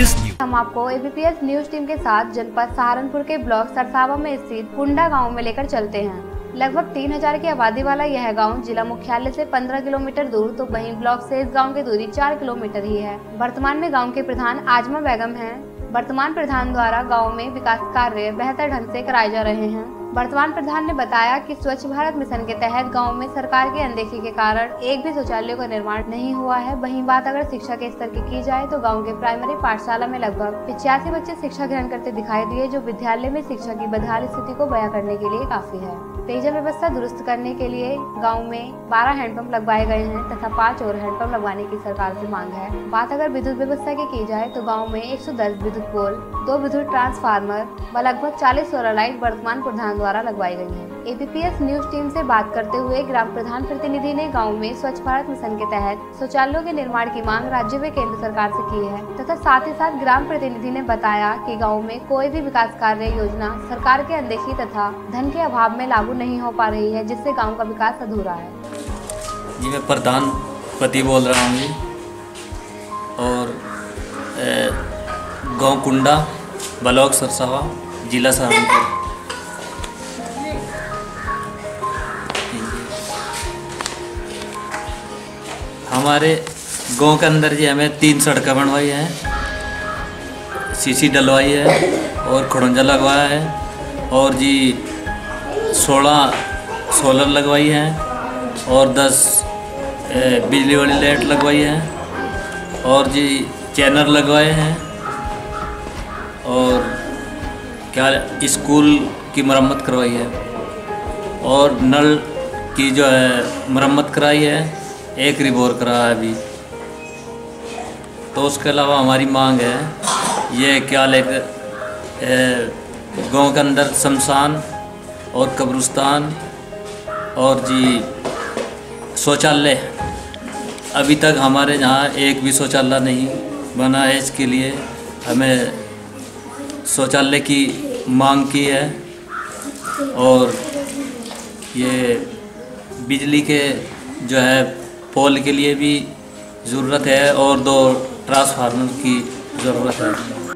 ABPS news. हम आपको ABPS news team के साथ जनपद सहारनपुर के ब्लॉक सरसावा में स्थित कुंडा गांव में लेकर चलते हैं। लगभग 3000 की आबादी वाला यह गांव जिला मुख्यालय से 15 किलोमीटर दूर तो वहीं ब्लॉक से इस गांव की दूरी 4 किलोमीटर ही है। वर्तमान में गांव के प्रधान आजमा बेगम हैं। वर्तमान प्रधान द्वारा गांव में विकास कार्य बेहतर ढंग से कराए जा रहे हैं। वर्तमान प्रधान ने बताया कि स्वच्छ भारत मिशन के तहत गांव में सरकार की अनदेखी के कारण एक भी शौचालय का निर्माण नहीं हुआ है। वहीं बात अगर शिक्षा के स्तर की जाए तो गांव के प्राइमरी पाठशाला में लगभग 85 बच्चे शिक्षा ग्रहण करते दिखाई दिए, जो विद्यालय में शिक्षा की बदहाल स्थिति को बयां करने के लिए काफी है। पेयजल व्यवस्था दुरुस्त करने के लिए गाँव में 12 हैंडपंप लगवाए गए हैं तथा 5 और हैंडपंप लगवाने की सरकार से मांग है। बात अगर विद्युत व्यवस्था की जाए तो गाँव में 110 विद्युत पोल, 2 विद्युत ट्रांसफार्मर व लगभग 40 सोलर लाइट वर्तमान प्रधान द्वारा लगवाई गई है। ABPS न्यूज टीम से बात करते हुए ग्राम प्रधान प्रतिनिधि ने गांव में स्वच्छ भारत मिशन के तहत शौचालयों के निर्माण की मांग राज्य व केंद्र सरकार से की है तथा साथ ही साथ ग्राम प्रतिनिधि ने बताया कि गांव में कोई भी विकास कार्य योजना सरकार के अनदेखी तथा धन के अभाव में लागू नहीं हो पा रही है, जिससे गाँव का विकास अधूरा है। जी मैं प्रधान पति बोल रहा हूँ जी, और गाँव कुंडा ब्लॉक सरसावा जिला सहारनपुर। हमारे गांव के अंदर जी हमें 3 सड़कें बनवाई हैं, सीसी डलवाई है और खड़ंजा लगवाया है और जी 16 सोलर लगवाई है और 10 बिजली वाली लाइट लगवाई है और जी चैनल लगवाए हैं और क्या स्कूल की मरम्मत करवाई है और नल की जो है मरम्मत कराई है, एक रिबोर करा है अभी। तो उसके अलावा हमारी मांग है ये क्या लेकर गांव के अंदर शमशान और कब्रिस्तान और जी शौचालय, अभी तक हमारे यहाँ एक भी शौचालय नहीं बना है। इसके लिए हमें शौचालय की मांग की है और ये बिजली के जो है पोल के लिए भी ज़रूरत है और 2 ट्रांसफार्मर की ज़रूरत है।